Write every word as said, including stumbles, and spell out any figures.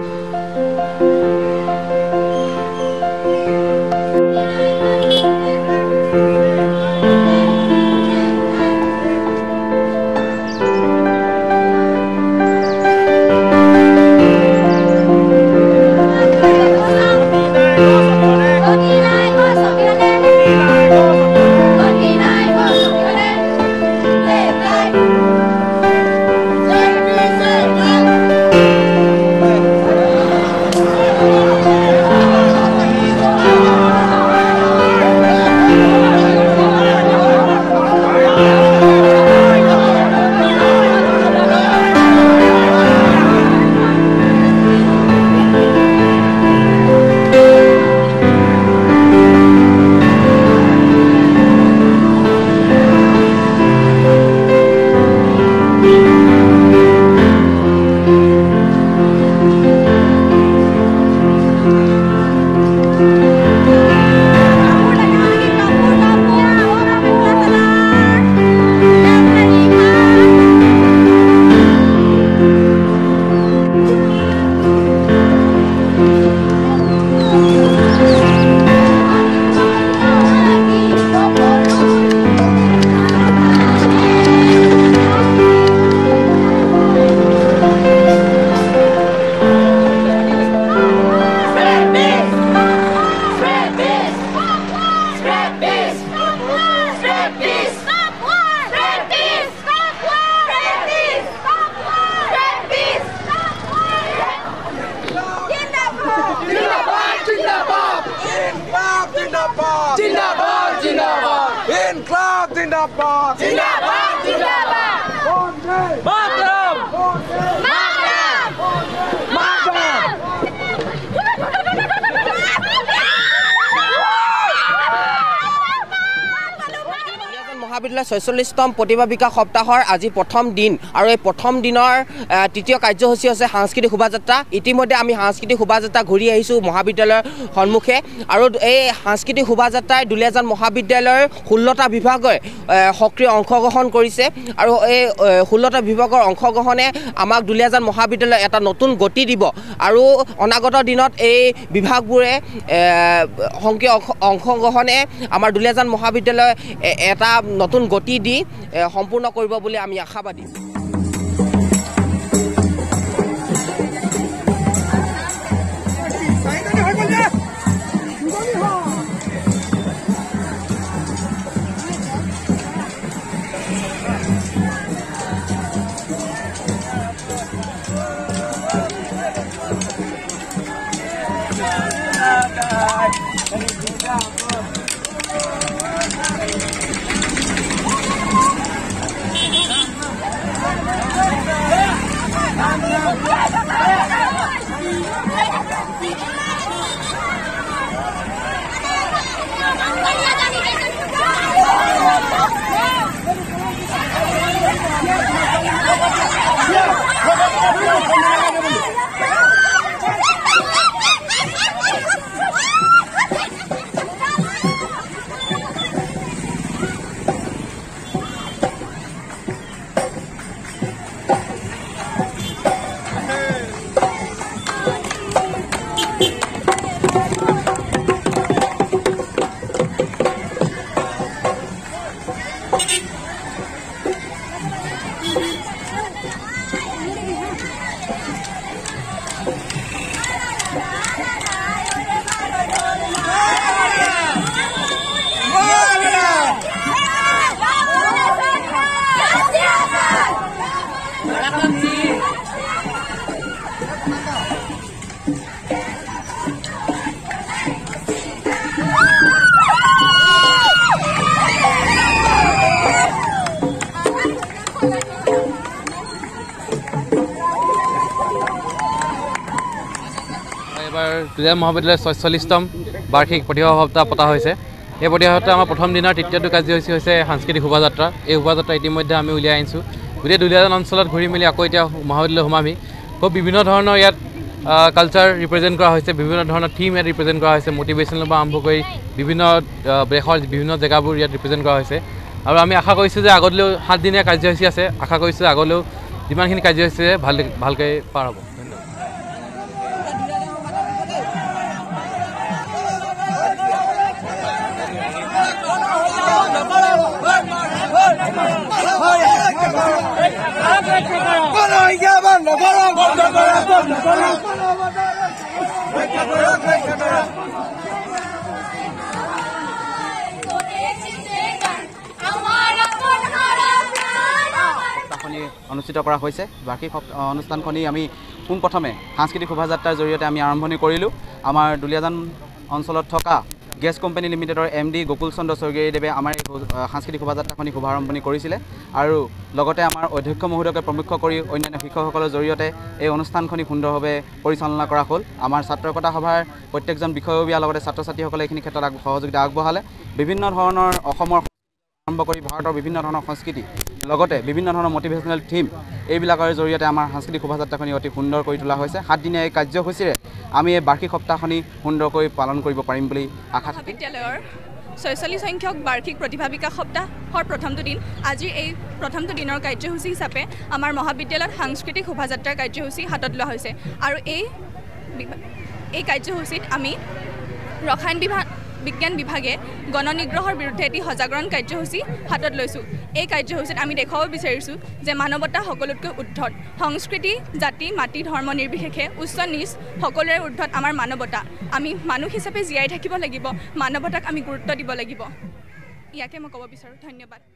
Zindabad! Zindabad! Zindabad! Madam! Madam! Madam! মহাবিদ্যালয় ছয়চল্লিশতম প্ৰতিভা বিকাশ সপ্তাহৰ আজি প্ৰথম দিন আৰু এই প্ৰথম দিনৰ তৃতীয় কাৰ্যসূচী হৈছে সাংস্কৃতিক শোভাযাত্ৰা। ইতিমধ্যে আমি সাংস্কৃতিক শোভাযাত্ৰা ঘূৰি আহিছোঁ মহাবিদ্যালয়ৰ সন্মুখে আৰু এই সাংস্কৃতিক শোভাযাত্ৰাই দুলীয়াজান মহাবিদ্যালয়ৰ ষোল্লটা বিভাগে সক্ৰিয় অংশগ্ৰহণ কৰিছে আৰু এই ষোল্লটা বিভাগৰ অংশগ্ৰহণে আমাক দুলীয়াজান মহাবিদ্যালয় এটা নতুন গতি দিব আৰু অনাগত দিনত এই বিভাগবোৰে সক্ৰিয় অংশগ্ৰহণে আমাৰ দুলীয়াজান মহাবিদ্যালয় এটা নতুন গতি দি সম্পূৰ্ণ কৰিব বুলি আমি আশাবাদী। দুলীয়াজান মহাবিদ্যালয়ৰ ছয়চল্লিশতম বাৰ্ষিক প্ৰতিভা সপ্তাহ পতা হৈছে। এই প্ৰতিভা সপ্তাহ আমাৰ প্ৰথম দিনৰ তৃতীয়টো কাৰ্যসূচী হৈছে সাংস্কৃতিক শোভাযাত্ৰা। এই শোভাযাত্ৰা ইতিমধ্যে আমি উলিয়াই আনিছোঁ। গোটেই দুলীয়াজান অঞ্চলত ঘূৰি মেলি আকৌ এতিয়া মহাবিদ্যালয় সোমামি খুব বিভিন্ন ধৰণৰ ইয়াত কালচাৰ ৰিপ্ৰেজেণ্ট কৰা হৈছে, বিভিন্ন ধৰণৰ থিম ইয়াত ৰিপ্ৰেজেণ্ট কৰা হৈছে, মটিভেশ্যনৰ পৰা আৰম্ভ কৰি বিভিন্ন দেশৰ বিভিন্ন জেগাবোৰ ইয়াত ৰিপ্ৰেজেণ্ট কৰা হৈছে আৰু আমি আশা কৰিছোঁ যে আগলৈও সাতদিনীয়া কাৰ্যসূচী আছে। আশা কৰিছোঁ আগলৈও যিমানখিনি কাৰ্যসূচী আছে ভাল ভালকৈ পাৰ হ'ব। ধন্যবাদ। অনুষ্ঠিত কৰা হৈছে। বাৰ্ষিক অনুষ্ঠানখনি আমি পোনপ্ৰথমে সাংস্কৃতিক শোভাযাত্ৰাৰ জৰিয়তে আমি আৰম্ভণি কৰিলোঁ। আমাৰ দুলীয়াজান অঞ্চলত থকা গেছ কোম্পানী লিমিটেডৰ এম ডি গোকুল চন্দ্ৰ স্বৰ্গীয়দেৱে আমাৰ এই সাংস্কৃতিক শোভাযাত্ৰাখনি শুভাৰম্ভণি কৰিছিলে আৰু লগতে আমাৰ অধ্যক্ষ মহোদয়কে প্ৰমুখ কৰি অন্যান্য শিক্ষকসকলৰ জৰিয়তে এই অনুষ্ঠানখনি সুন্দৰভাৱে পৰিচালনা কৰা হ'ল। আমাৰ ছাত্ৰ একতা সভাৰ প্ৰত্যেকজন বিষয়ববীয়াৰ লগতে ছাত্ৰ ছাত্ৰীসকলে এইখিনি ক্ষেত্ৰত সহযোগিতা আগবঢ়ালে। বিভিন্ন ধৰণৰ অসমৰ আৰম্ভ কৰি ভাৰতৰ বিভিন্ন ধৰণৰ সংস্কৃতি লগতে বিভিন্ন ধৰণৰ মটিভেশ্যনেল থিম এইবিলাকৰ জৰিয়তে আমাৰ সাংস্কৃতিক শোভাযাত্ৰাখনি অতি সুন্দৰ কৰি তোলা হৈছে। সাতদিনীয়া এই কাৰ্যসূচীৰে আমি এই বাৰ্ষিক সপ্তাহখনি সুন্দৰকৈ পালন কৰিব পাৰিম বুলি আশা থাকিল। বিদ্যালয়ৰ ছয়চল্লিছ সংখ্যক বাৰ্ষিক প্ৰতিভা বিকাশ সপ্তাহৰ প্ৰথমটো দিন আজিৰ এই প্ৰথমটো দিনৰ কাৰ্যসূচী হিচাপে আমাৰ মহাবিদ্যালয়ত সাংস্কৃতিক শোভাযাত্ৰাৰ কাৰ্যসূচী হাতত লোৱা হৈছে আৰু এই এই কাৰ্যসূচীত আমি ৰসায়ন বিভাগ বিজ্ঞান বিভাগে গণনিগ্ৰহৰ বিৰুদ্ধে এটি সজাগৰণ কাৰ্যসূচী হাতত লৈছোঁ। এই কাৰ্যসূচীত আমি দেখুৱাব বিচাৰিছোঁ যে মানৱতা সকলোতকৈ ঊৰ্ধত। সংস্কৃতি জাতি মাটি ধৰ্ম নিৰ্বিশেষে উচ্চ নিচ সকলোৰে ঊৰ্ধত আমাৰ মানৱতা। আমি মানুহ হিচাপে জীয়াই থাকিব লাগিব, মানৱতাক আমি গুৰুত্ব দিব লাগিব। ইয়াকে মই ক'ব বিচাৰোঁ। ধন্যবাদ।